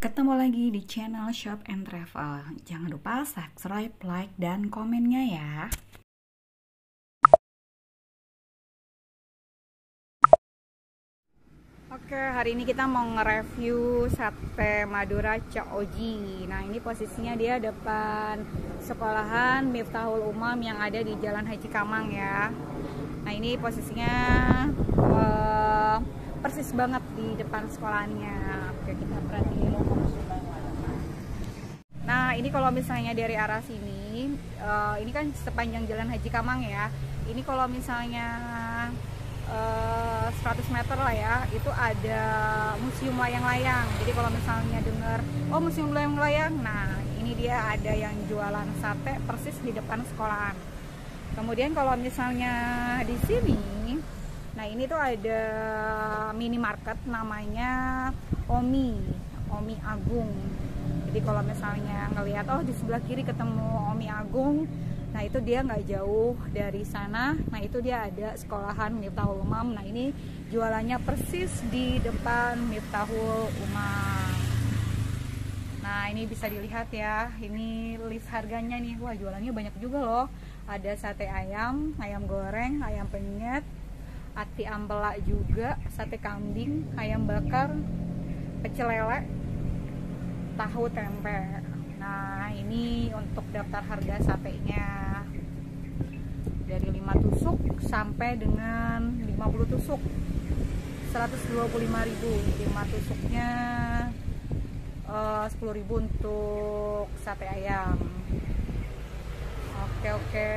Ketemu lagi di channel Shop and Travel. Jangan lupa subscribe, like, dan komennya ya. Oke, hari ini kita mau nge-review sate Madura Cak Oji. Nah, ini posisinya dia depan sekolahan Miftahul Umam yang ada di Jalan Haji Kamang ya. Nah, ini posisinya persis banget di depan sekolahannya. Oke, kita perhatiin. Nah, ini kalau misalnya dari arah sini, ini kan sepanjang Jalan Haji Kamang ya. Ini kalau misalnya 100 meter lah ya, itu ada museum layang-layang. Jadi kalau misalnya dengar, oh museum layang-layang, nah ini dia ada yang jualan sate persis di depan sekolahan. Kemudian kalau misalnya di sini, nah ini tuh ada minimarket namanya Omi Agung. Jadi kalau misalnya ngelihat, oh di sebelah kiri ketemu Omi Agung, nah itu dia nggak jauh dari sana. Nah itu dia ada sekolahan Miftahul Umam. Nah ini jualannya persis di depan Miftahul Umam. Nah ini bisa dilihat ya, ini list harganya nih. Wah, jualannya banyak juga loh. Ada sate ayam, ayam goreng, ayam penyet, ati ampela juga, sate kambing, ayam bakar, pecel lele, tahu tempe. Nah ini untuk daftar harga satenya dari 5 tusuk sampai dengan 50 tusuk 125.000. 5 tusuknya 10.000 untuk sate ayam. Oke.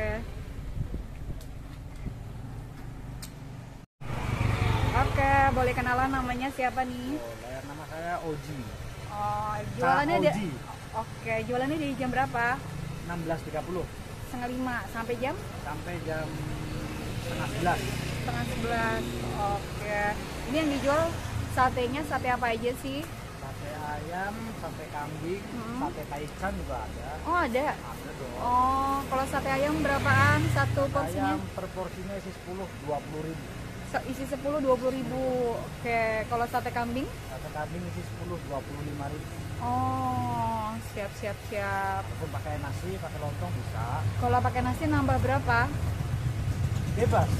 Oke, boleh kenalan namanya siapa nih? Boleh, nama saya Oji. Oh, jualannya Oji. Oke, jualannya dari jam berapa? 16.30 Setengah 5 sampai jam? sampai jam setengah 11. Setengah 11. Oke. Ini yang dijual satenya sate apa aja sih? Sate ayam, sate kambing, sate taichan juga ada. Oh, ada. Ada dong. Oh, kalau sate ayam berapaan satu Sate porsinya? ayam per porsinya isi 10, 20.000. Isi 10 20.000. Oke, kalau sate kambing? Sate kambing isi 10, 25.000. Oh, siap. Ataupun pakai nasi, pakai lontong bisa. Kalau pakai nasi nambah berapa? Bebas.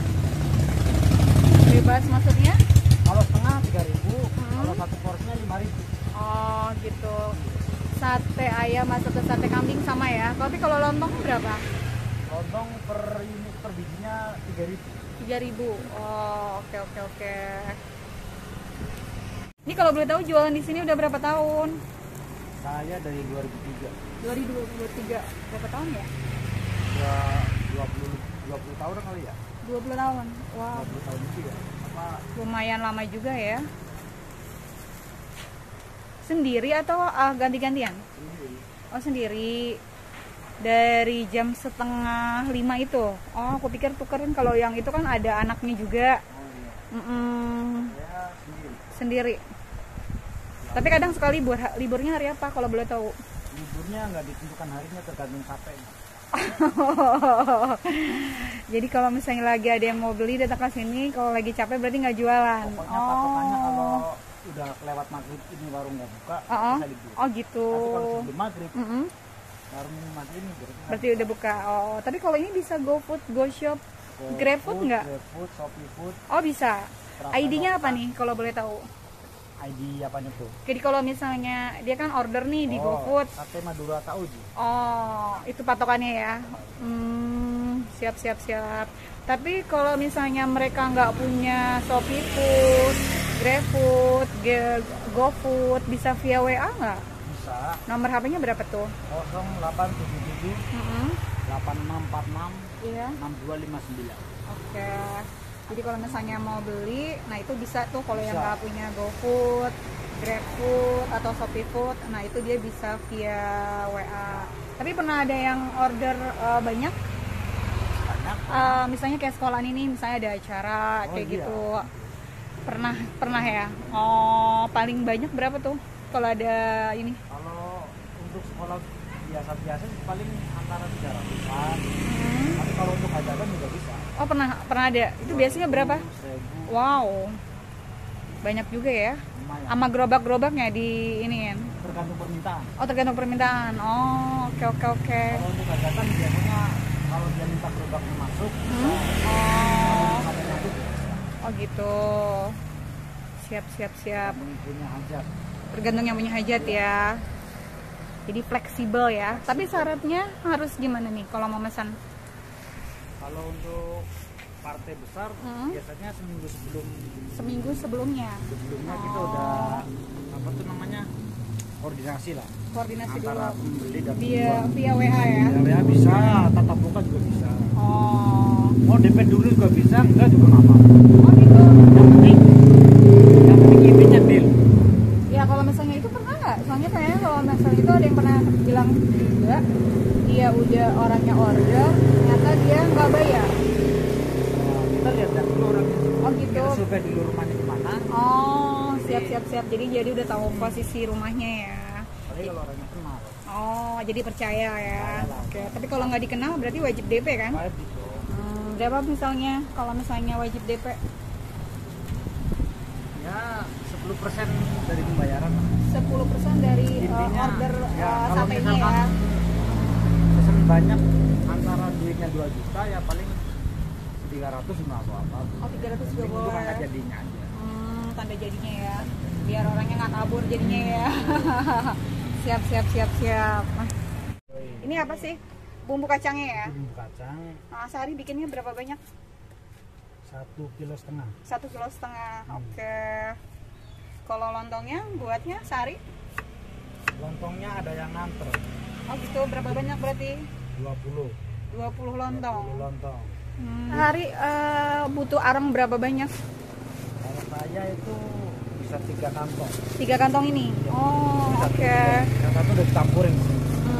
Bebas maksudnya? Kalau setengah 3.000, kalau satu porsinya 5.000. Oh, gitu. Sate ayam masuk ke sate kambing sama ya. Tapi kalau lontong berapa? Lontong per unit per bijinya 3.000. 3.000. Oh, oke. Ini kalau boleh tahu jualan di sini udah berapa tahun? Saya dari 2003. 2023. Berapa tahun ya? Ya 20 tahun kali ya. 20 tahun. Wow, 20 tahun itu ya. Apa lumayan lama juga ya. Sendiri atau ganti-gantian? sendiri? Oh, sendiri. Dari jam setengah 5 itu. Oh, aku pikir tukerin, kalau yang itu kan ada anaknya juga. Oh iya. Saya Sendiri. sendiri. Tapi kadang suka libur. Liburnya hari apa kalau boleh tahu? Liburnya nggak ditentukan harinya, tergantung satenya. Jadi kalau misalnya lagi ada yang mau beli datang ke sini, kalau lagi capek berarti nggak jualan. Pokoknya patokannya kalau udah kelewat maghrib ini warung nggak buka, bisa libur. Oh gitu. Tapi kalau sebelum maghrib, warung maghrib ini Berarti udah buka. Oh, tapi kalau ini bisa GoFood, GoShop, GrabFood nggak? GrabFood, ShopeeFood. Oh bisa. ID-nya apa nih kalau boleh tahu? ID apanya tuh? Jadi kalau misalnya dia kan order nih di GoFood. Sate Madura Cak Oji. Oh, itu patokannya ya. Siap. Tapi kalau misalnya mereka nggak punya ShopeeFood, GrabFood, GoFood, bisa via WA nggak? Bisa. Nomor HP-nya berapa tuh? 0877 8646 Iya. 6259. Oke. Jadi kalau misalnya mau beli, nah itu bisa tuh kalau yang Bisa. nggak punya GoFood, GrabFood atau ShopeeFood, nah itu dia bisa via WA. Tapi pernah ada yang order banyak? Banyak. Misalnya kayak sekolah ini, misalnya ada acara kayak iya. gitu. Pernah ya? Oh, paling banyak berapa tuh kalau ada ini? Kalau untuk sekolah biasa sih paling antara 300-an. Tapi kalau untuk hajatan juga bisa. Oh, pernah ada. Itu biasanya berapa? 1.000. Wow. Banyak juga ya. lumayan. Sama gerobak-gerobaknya di ini kan. Tergantung permintaan. Oh, tergantung permintaan. Oh, oke. Kalau untuk hajatan biasanya kalau dia minta gerobaknya masuk, Oh. sampai masuk Oh gitu. Siap. punya hajat. Tergantung yang punya hajat ya. Jadi fleksibel ya. Tapi syaratnya harus gimana nih kalau mau pesan? Kalau untuk partai besar biasanya Seminggu sebelumnya. Kita udah apa tuh namanya koordinasi lah. Koordinasi Antara dulu. pembeli dan Via WA ya. Ya bisa, tatap muka juga bisa. Oh. Mau DP dulu juga bisa, enggak juga nggak apa-apa. Oh gitu. Yang penting intinya deal. Ya kalau misalnya itu pernah nggak? Soalnya kayaknya kalau misalnya itu ada yang pernah bilang juga dia udah orangnya order, ternyata dia nggak bayar. Kita lihat dulu orangnya. Oh gitu. Kita survei dulu rumahnya di mana. Oh siap. Jadi udah tahu posisi rumahnya ya. Apalagi kalau orangnya kenal. Oh jadi percaya ya. Oke. Tapi kalau nggak dikenal berarti wajib DP kan? Wajib dong. Berapa misalnya kalau misalnya wajib DP? Ya 10% dari pembayaran. 10% dari Intinya, order ya, kalau satenya misalkan ya. Pesen banyak antara duitnya 2 juta ya paling 300 nggak apa-apa. Oh 300 juga Itu boleh. angka jadinya aja. Tanda jadinya ya. Biar orangnya nggak kabur jadinya ya. Siap. Ini apa sih? Bumbu kacangnya ya? Bumbu kacang Nah, sehari bikinnya berapa banyak? 1,5 kilo. 1,5 kilo. Oke. Kalau lontongnya buatnya sehari? Lontongnya ada yang nganter Oh gitu, berapa banyak berarti? 20 lontong. 20 lontong. Sehari butuh arang berapa banyak? Kalau saya itu bisa 3 kantong. 3 kantong ini? Oh oke. Yang satu udah dicampurin sih.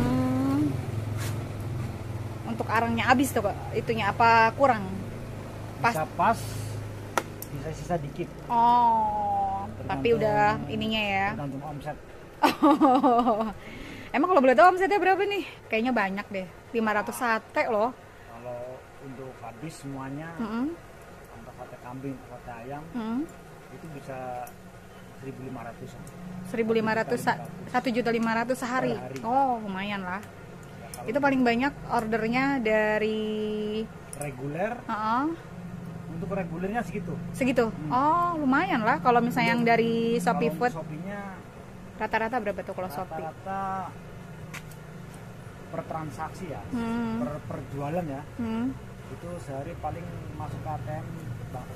Untuk arangnya habis tuh, itunya apa kurang? Bisa pas, bisa sisa dikit. Oh, tapi udah ininya ya. Tergantung omset. Emang kalau boleh tahu omsetnya berapa nih? Kayaknya banyak deh. 500 sate loh. Kalau untuk habis semuanya, antara sate kambing, sate ayam, itu bisa 1.500-an. 1.500 sehari. Oh, lumayan lah. Itu paling banyak ordernya dari reguler. Untuk regulernya segitu. Oh, lumayan lah. Kalau misalnya yang dari Shopee Food, Shopee-nya rata-rata berapa tuh kalau Shopee? rata-rata per transaksi ya, per jualan ya, itu sehari paling masuk ke ATM bahkan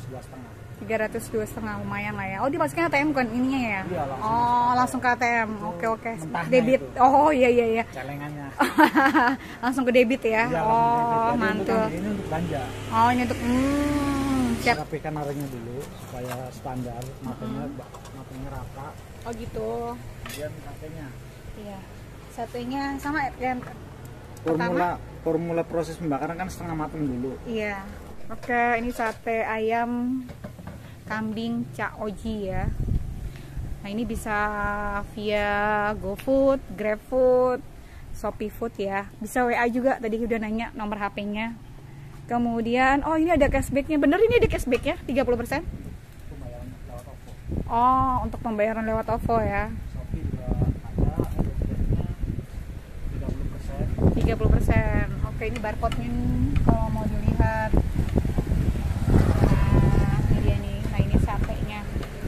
302,5 lumayan lah ya. Oh dimasukin ATM bukan ininya ya? Iya, langsung ke ATM. Oke. Debit. Oh iya. Celengannya. Langsung ke debit ya? Iya, oh mantul. Ini untuk belanja. Oh ini untuk siap. Rapikan arangnya dulu supaya standar, matanya rata. Oh gitu. Kemudian satenya. Iya. Satenya sama yang Formula proses pembakaran kan setengah matang dulu. Iya. Oke, ini sate ayam kambing Cak Oji ya. Nah ini bisa via GoFood, GrabFood, Shopee Food ya. Bisa WA juga, tadi udah nanya nomor HP-nya. Kemudian, oh ini ada cashback-nya. Bener ini ada cashback-nya 30%? Pembayaran lewat OVO. Oh, untuk pembayaran lewat OVO ya. Shopee juga ada cashback-nya 30%. Oke, ini barcode-nya nih, kalau mau dilihat. Nah, ini dia nih. Nah, ini satenya.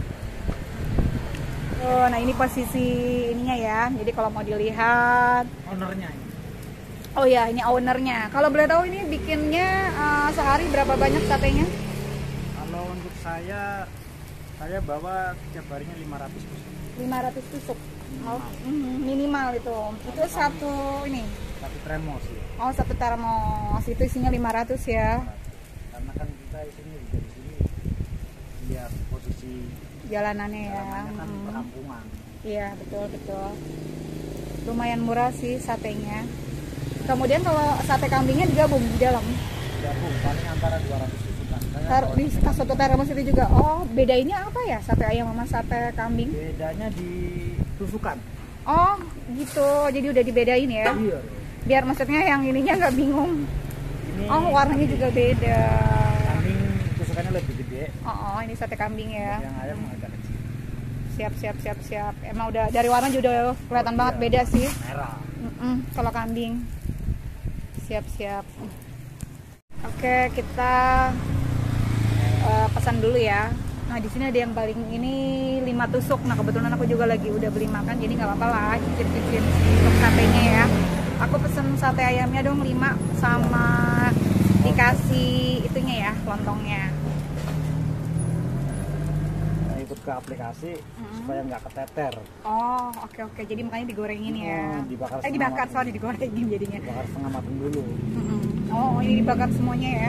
Oh, nah ini posisi ininya ya. Jadi kalau mau dilihat, ownernya ini. oh ya, ini ownernya. Kalau boleh tahu ini bikinnya sehari berapa banyak satenya? Kalau untuk saya bawa tiap harinya 500 tusuk. 500 tusuk. Oh, minimal itu. Itu satu ini. Satu tremos ya. Oh, satu termos. Itu isinya 500 ya. Karena kan kita isinya juga di sini lihat posisi Jalanannya ya. kan perkampungan. Iya, betul. Lumayan murah sih satenya. Kemudian kalau sate kambingnya digabung di dalam. Gabung paling antara 200 tusukan. Di satu termos itu juga. Oh, bedainnya apa ya sate ayam sama sate kambing? Bedanya di tusukan. Oh, gitu. Jadi udah dibedain ya. Iya. Biar maksudnya yang ininya nggak bingung. Ini Oh, warnanya juga beda. kambing tusukannya lebih gede. gede. Oh, ini sate kambing ya. Yang ayam agak kecil. Siap. Emang udah dari warna juga udah kelihatan banget iya. beda sih. Merah. Kalau kambing. Siap. Oke, kita pesan dulu ya. Nah, di sini ada yang paling ini 5 tusuk. Nah, kebetulan aku juga lagi udah beli makan, jadi nggak apa-apa lah cicip-cicip untuk satenya ya. Aku pesen sate ayamnya dong 5 sama dikasih itunya ya, lontongnya. Nah, ikut ke aplikasi supaya nggak keteter. Oh, oke. Jadi makanya digorengin ya. Dibakar digorengin jadinya. Dibakar setengah matang dulu. Oh, ini dibakar semuanya ya.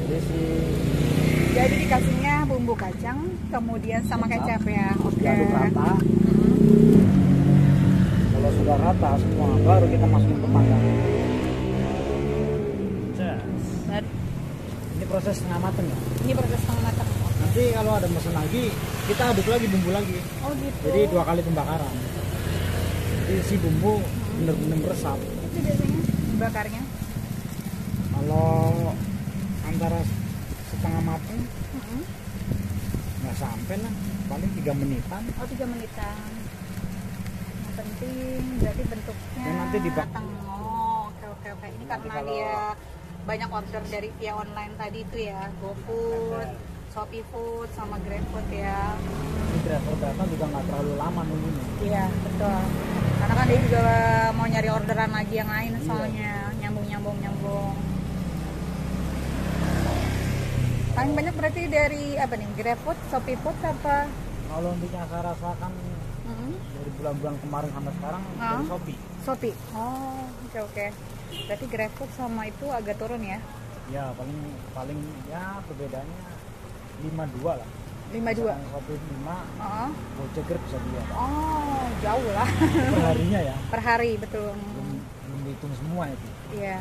Jadi dikasihnya bumbu kacang, kemudian sama kecap ya. Oke. Diaduk rata. Kalau sudah rata semua, baru kita masukin ke panggang. Ini proses setengah matang ya. Ini proses setengah matang. Nanti kalau ada mesin lagi, kita aduk lagi bumbu lagi. Oh gitu. Jadi 2 kali pembakaran. Jadi si bumbu bener-bener meresap. Itu biasanya bakarnya? Kalau antara setengah matang, nggak sampai lah, paling 3 menitan. Oh, 3 menitan. Yang penting berarti bentuknya Dan nanti matang. Oh, oke. Ini karena kalau dia banyak order dari via online tadi itu ya, GoFood, Shopee Food, sama GrabFood ya. Si driver datang juga nggak terlalu lama nunggunya. Iya, betul. Karena kan dia juga mau nyari orderan lagi yang lain soalnya, nyambung. Paling banyak berarti dari apa nih? GrabFood, Shopee Food apa? Kalau untuk yang saya rasakan dari bulan-bulan kemarin sampai sekarang dari Shopee. Oh, oke. Berarti GrabFood sama itu agak turun ya? Ya paling ya perbedaannya 52 lah. 52. Shopee 5, Gojek Grab bisa 2. Oh, jauh lah. Per harinya ya. Per hari, betul. Belum dihitung semua itu. Iya.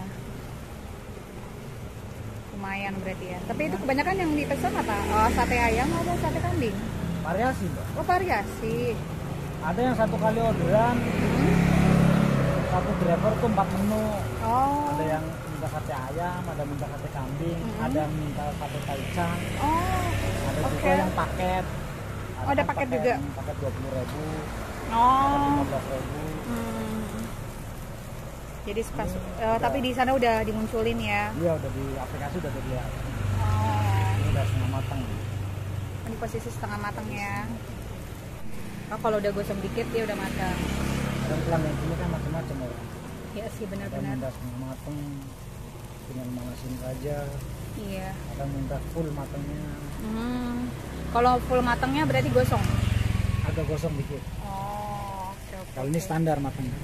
Lumayan berarti ya. Tapi itu kebanyakan yang dipesan apa? Oh, sate ayam atau sate kambing? Variasi mbak. Oh, variasi. Ada yang 1 kali orderan, satu driver tuh 4 menu. Oh. Ada yang minta sate ayam, ada minta sate kambing, ada yang minta sate taichan. Oh. Ada juga yang paket. Oh, ada paket juga. Paket 20.000. Oh. 15.000. Jadi tapi di sana udah dimunculin ya. Iya, udah di aplikasi udah dilihat. Oh. Ini udah setengah matang. Ini posisi setengah matang ya. Oh, kalau udah gosong dikit dia udah matang. Dan pelanggan ini kan macam-macam orang. Iya sih, Ada benar-benar. minta setengah matang, dengan manasin saja. Iya. Ada minta full matangnya. Kalau full matangnya berarti gosong. Agak gosong dikit. Oh, oke. Kalau ini standar matangnya.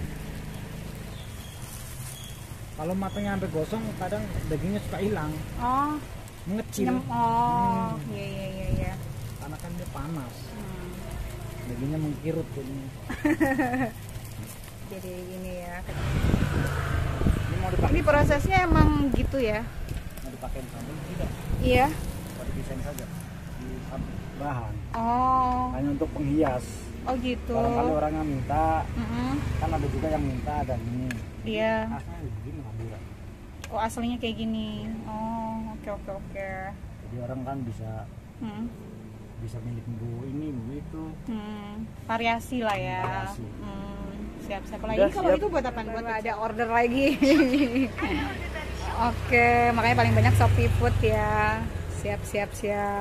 Kalau matangnya sampai gosong, kadang dagingnya suka hilang. Oh, Mengecil. Oh, iya. Karena kan dia panas. Dagingnya mengkirut jadinya. Jadi ini ya. Ini mau dipakai. Ini prosesnya emang gitu ya? Mau dipakai sambal tidak? Iya. Mau desain saja. Di bahan. Oh. Hanya untuk penghias. Oh gitu. Barangkali orang yang minta, kan ada juga yang minta dan ini. Iya. Aslinya begini ngambil. Oh, aslinya kayak gini. Oh, oke. Jadi orang kan bisa milih bumbu ini, bumbu itu. Variasi lah ya. Variasi. Siap-siap lagi. Kalau itu buat apa? Buat ada order lagi. Oke, makanya paling banyak Shopee Food ya. Siap.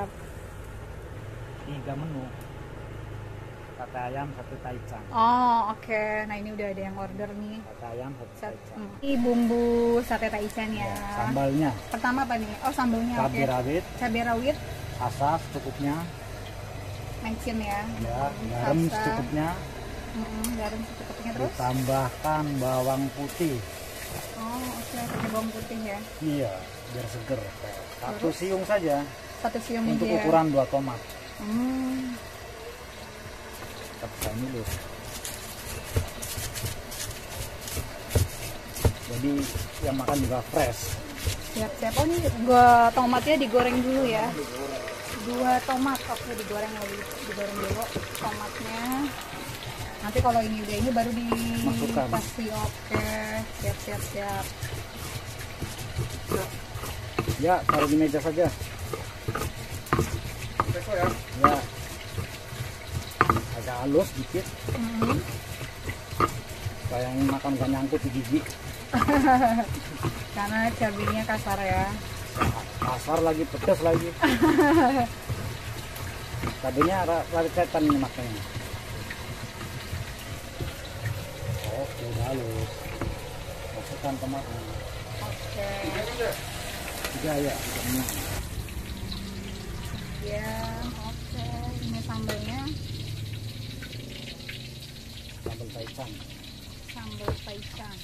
3 menu. Sate ayam, sate taichan. Oh, oke. Nah, ini udah ada yang order nih. Sate ayam, sate taichan. Ini bumbu sate taichan ya. Sambalnya. Pertama apa nih? Oh, sambalnya. Cabai rawit. Cabai rawit. Asas secukupnya. Mencin ya. Ya, garam secukupnya. Garam secukupnya terus. Ditambahkan bawang putih. Oh, oke. Pakai bawang putih ya. Iya, biar seger. 1 siung saja. 1 siung untuk ya. ukuran 2 tomat. Kita bisa ini dulu. Jadi yang makan juga fresh. Siap. Oh, ini tomatnya digoreng dulu ya. 2 tomat, oke, digoreng dulu tomatnya. Nanti kalau ini udah ini baru Masukkan. pasti oke. Siap. Ya, taruh di meja saja. ya. Agak halus dikit. Supaya yang makan gak nyangkut di gigi. Karena cabenya kasar ya. Kasar lagi, pedas lagi. Cabenya rada setan ini makanya. Oke, udah halus. Masukkan tomatnya. Oke. Tiga ya, tiga. Ya, oke. Ini sambalnya. Sambal taichan. Sambal taichan.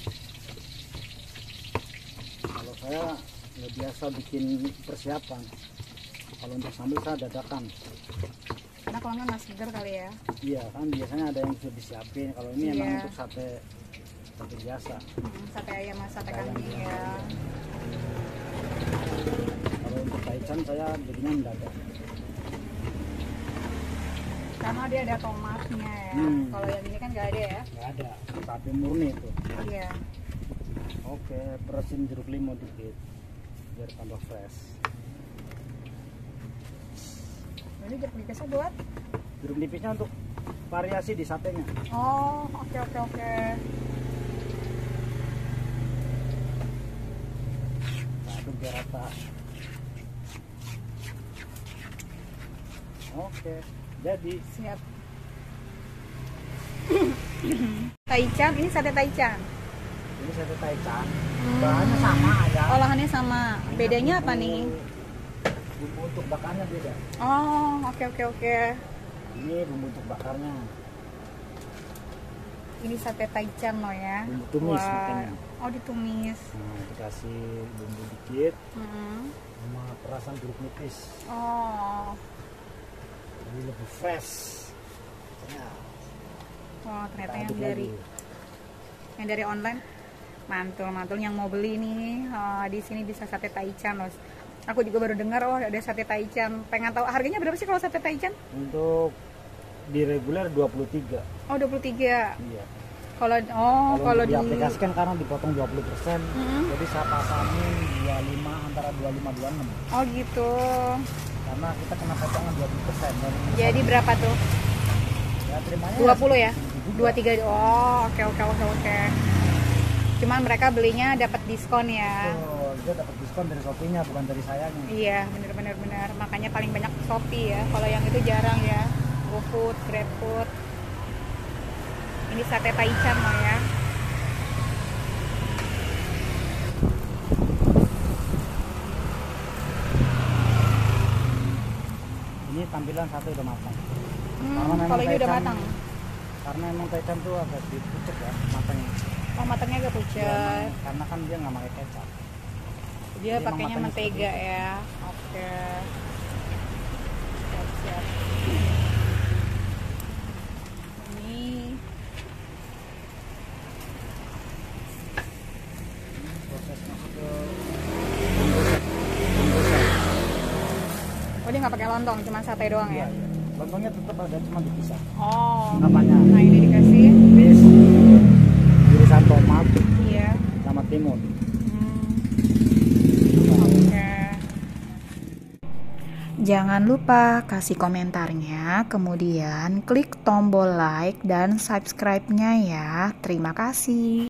Kalau saya nggak biasa bikin persiapan. Kalau untuk sambal saya dadakan. Karena kalau nggak seger kali ya. Iya kan biasanya ada yang sudah disiapin. Kalau ini emang untuk sate biasa. Sate ayam sama sate kambing ya. Kalau untuk taichan saya bikinnya mendadak. Karena dia ada tomatnya ya. Kalau yang ini kan nggak ada ya. Nggak ada, tapi murni itu. Iya. Oke, perasin jeruk limau dikit biar tambah fresh. Ini jeruk nipisnya buat? Jeruk nipisnya untuk variasi di satenya. Oh, oke. Aduk biar rata. Oke, jadi Siap. Taichan, ini sate taichan. ini sate taichan. Bahannya sama aja. Olahannya sama. Bedanya apa nih? Bumbu untuk bakarnya beda. Oh, oke. Ini bumbu untuk bakarnya. Ini sate taichan loh ya. Bumbu tumis makanya. Oh, ditumis. Nah, dikasih bumbu dikit sama perasan jeruk nipis. Oh. Jadi lebih fresh. Ya. Oh, ternyata Aduk yang dari online mantul yang mau beli nih di sini bisa sate taichan loh. Aku juga baru dengar ada sate taichan. Pengen tahu harganya berapa sih kalau sate taichan? Untuk di reguler 23. Oh, 23. Iya. Kalau diaplikasikan karena dipotong 20%. Jadi saya pasangin 25 antara 25 26. Oh, gitu. Karena kita kena potongan 20%. Jadi berapa tuh? Ya terimanya 20 ya? 23. Oh, oke. Cuman mereka belinya dapat diskon ya. Oh, dia dapat diskon dari Shopee-nya bukan dari sayanya. Iya, benar. Makanya paling banyak Shopee ya. Kalau yang itu jarang ya. GoFood, GrabFood. Ini sate taichan loh ya. Ini tampilan sate udah matang. Kalau ini udah matang. Karena emang taichan tuh agak pucet ya matangnya. Oh, matangnya agak pucat. Ya, karena kan dia nggak pakai kecap. Dia pakainya mentega ya. Oke. Siap. Ini proses masuk ke oh, dia nggak pakai lontong, cuma sate doang ya. lontongnya tetap ada, cuma dipisah. Oh. Apanya? Nah, ini dikasih Bis irisan tomat iya. sama timun. Oke. Jangan lupa kasih komentarnya, kemudian klik tombol like dan subscribe-nya ya. Terima kasih.